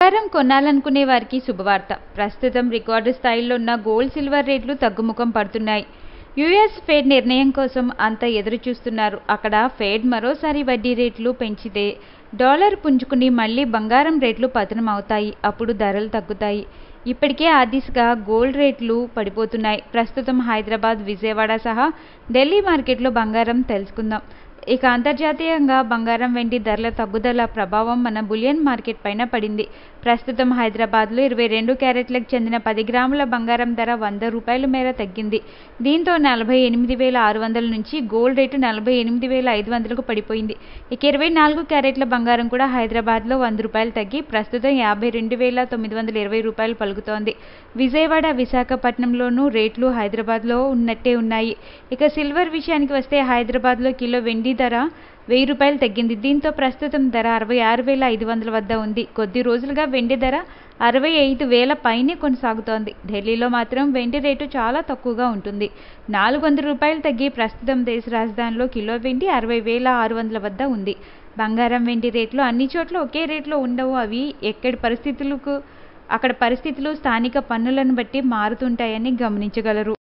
బంగారం కొనాలనుకునే వారికి శుభవార్త. ప్రస్తుతం రికార్డు స్థాయిలో ఉన్న గోల్డ్, సిల్వర్ రేట్లు తగ్గుముఖం పడుతున్నాయి. యుఎస్ ఫెడ్ నిర్ణయం కోసం అంతా ఎదురు చూస్తున్నారు. అక్కడ ఫెడ్ మరోసారి వడ్డీ రేట్లు పెంచితే డాలర్ పుంజుకుని మళ్లీ బంగారం రేట్లు పతనం అవుతాయి. అప్పుడు ధరలు తగ్గుతాయి. ఇప్పటికే ఆ దిశగా గోల్డ్ రేట్లు పడిపోతున్నాయి. ప్రస్తుతం హైదరాబాద్, విజయవాడ సహా ఢిల్లీ మార్కెట్లో బంగారం తెలుసుకుందాం. ఇక అంతర్జాతీయంగా బంగారం, వెండి ధరల తగ్గుదల ప్రభావం మన బులియన్ మార్కెట్ పైన పడింది. ప్రస్తుతం హైదరాబాద్లో 22 క్యారెట్లకు చెందిన 10 గ్రాముల బంగారం ధర ₹100 మేర తగ్గింది. దీంతో 48,600 నుంచి గోల్డ్ రేటు 48,500కు పడిపోయింది. ఇక 24 క్యారెట్ల బంగారం కూడా హైదరాబాద్లో ₹100 తగ్గి ప్రస్తుతం ₹52,920 పలుకుతోంది. విజయవాడ, విశాఖపట్నంలోనూ రేట్లు హైదరాబాద్లో ఉన్నట్టే ఉన్నాయి. ఇక సిల్వర్ విషయానికి వస్తే హైదరాబాద్లో కిలో వెండి ధర ₹1000 తగ్గింది. దీంతో ప్రస్తుతం ధర 66,500 వద్ద ఉంది. కొద్ది రోజులుగా వెండి ధర 65,000 పైనే కొనసాగుతోంది. ఢిల్లీలో మాత్రం వెండి రేటు చాలా తక్కువగా ఉంటుంది. ₹400 తగ్గి ప్రస్తుతం దేశ రాజధానిలో కిలో వెండి 60,600 వద్ద ఉంది. బంగారం, వెండి రేట్లు అన్ని చోట్ల ఒకే రేట్లో ఉండవు. అవి అక్కడ పరిస్థితులు, స్థానిక పన్నులను బట్టి మారుతుంటాయని గమనించగలరు.